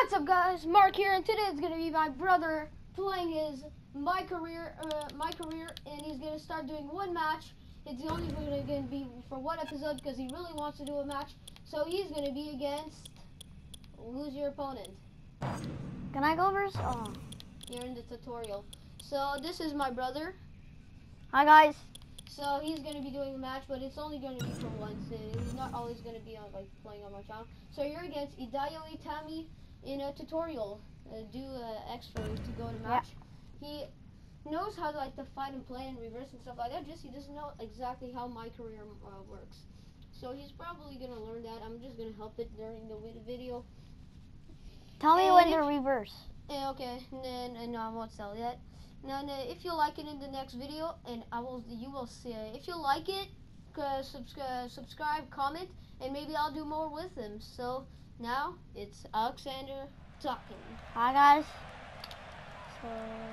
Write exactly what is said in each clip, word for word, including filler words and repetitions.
What's up, guys? Mark here, and today is gonna be my brother playing his my career, uh, my career, and he's gonna start doing one match. It's only gonna, gonna be for one episode because he really wants to do a match. So he's gonna be against. Who's your opponent? Can I go first? Oh. You're in the tutorial. So this is my brother. Hi guys. So he's gonna be doing a match, but it's only gonna be for once. And he's not always gonna be on like playing on my channel. So you're against Idayo Itami in a tutorial. Uh, do uh, extra to go to match. Yeah. He knows how to like to fight and play and reverse and stuff like that. Just he doesn't know exactly how my career uh, works. So he's probably gonna learn that. I'm just gonna help it during the video. Tell me and when if, to reverse. Uh, okay, and then and no, I won't tell yet. Now, uh, if you like it in the next video, and I will, you will see. Uh, if you like it, uh, subscribe, subscribe, comment, and maybe I'll do more with him. So now it's Alexander talking. Hi guys. So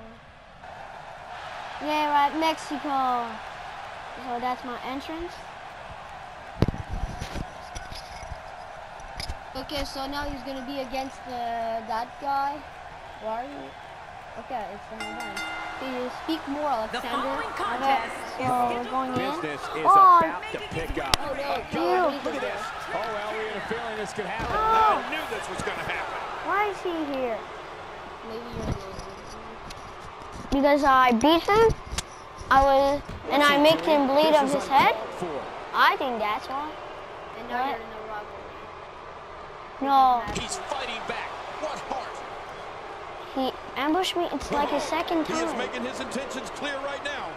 yeah, we're at Mexico. So that's my entrance. Okay, so now he's gonna be against uh, that guy. Where are you? Okay, it's the whole time. Please speak more, Alexander. The following contest okay, is so scheduled going in. Business is oh, about to pick up. Oh, no, Oh, God, look at this. Oh, well, we had a feeling this could happen. Oh. I knew this was going to happen. Why is he here? Maybe you're Because I beat him. I was, and I make him bleed of his head. I think that's why. And now What? you're in a rivalry. No, He's fighting back. What heart? he ambushed me. It's like his second He is time. making his intentions clear right now.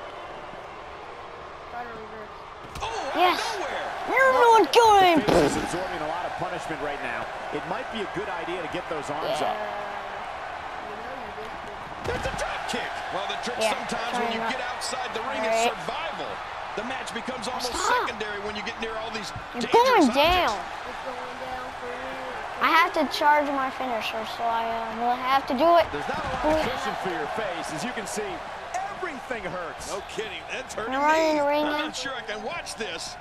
Try to reverse. Oh, out Yes. of nowhere. You're not going. Face is absorbing a lot of punishment right now. It might be a good idea to get those arms Yeah. up. You know you just did. There's a drop kick. Well, the trick Yeah, sometimes sorry when you about- get outside the ring Alright. is survival. The match becomes almost Stop. secondary when you get near all these You're dangerous going down. objects. It's going down for you. I have to charge my finisher, so I uh, will have to do it. There's not a lot of cushion for your face. As you can see, everything hurts. No kidding. That's hurting Wanna run in me. the ring I'm now? not sure I can watch this.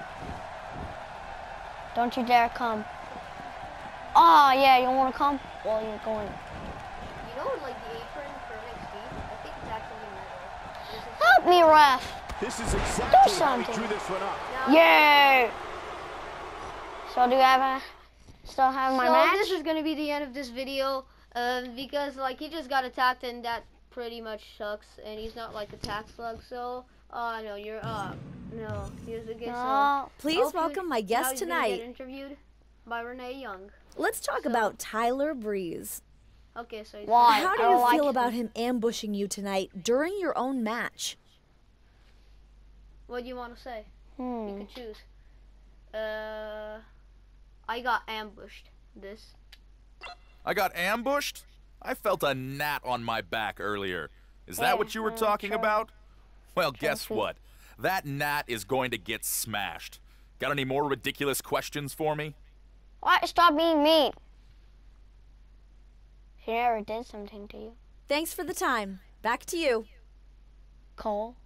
Don't you dare come. Oh, yeah, you want to come? Well, you're going. You know, like the apron for N X T, I think it's actually metal. This is- Help me, ref. This is exactly how he something. drew this one up. Now- Yay! So do I have a, still have my so match? this is gonna be the end of this video, uh, because like he just got attacked and that pretty much sucks, and he's not like a tax slug. So, uh, no, you're up. No, here's the guest. No. Please welcome my guest Now he's gonna tonight. get interviewed by Renee Young. Let's talk So- about Tyler Breeze. Okay, so he's Why? How do I you don't feel like about him ambushing you tonight during your own match? What do you want to say? You Hmm. can choose. Uh, I got ambushed. This. I got ambushed? I felt a gnat on my back earlier. Is that Yeah, what you were uh, talking sure. about? Well, guess see. what? That gnat is going to get smashed. Got any more ridiculous questions for me? Why? Stop being mean. She never did something to you. Thanks for the time. Back to you. Cole.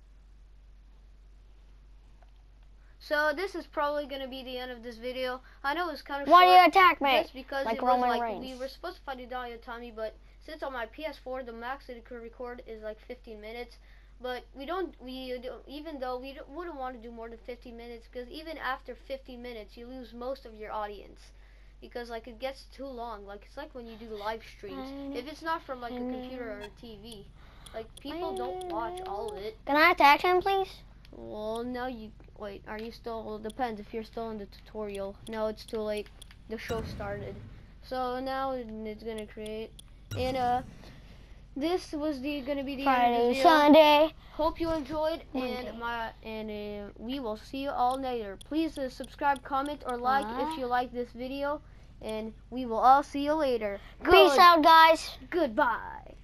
So this is probably gonna be the end of this video. I know it's kind of Why do short. you attack me? Just because Like it was Roman like Reigns. we were supposed to fight Idayo Tommy, but since on my P S four the max that it could record is like fifteen minutes. But we don't, we don't, even though we don't, wouldn't want to do more than fifteen minutes, because even after fifteen minutes you lose most of your audience, because like it gets too long. Like it's like when you do live streams. If it's not from like a computer or a T V, like people don't watch all of it. Can I attack him, please? Well, no, you wait. Are you still? Well, it depends if you're still in the tutorial. No, it's too late. The show started. So now it's gonna create. And uh, this was the gonna be the end of Friday, the video. Sunday. Hope you enjoyed, Monday. and my and uh, we will see you all later. Please uh, subscribe, comment, or like Bye. if you like this video, and we will all see you later. Peace Good- out, guys. Goodbye.